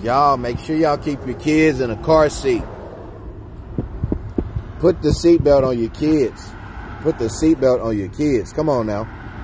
Y'all, make sure y'all keep your kids in a car seat. Put the seatbelt on your kids. Put the seatbelt on your kids. Come on now.